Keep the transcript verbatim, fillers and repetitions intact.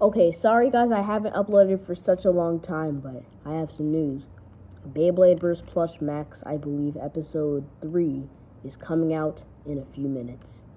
Okay, sorry guys, I haven't uploaded for such a long time, but I have some news. Beyblade Burst Plush Max, I believe episode three, is coming out in a few minutes.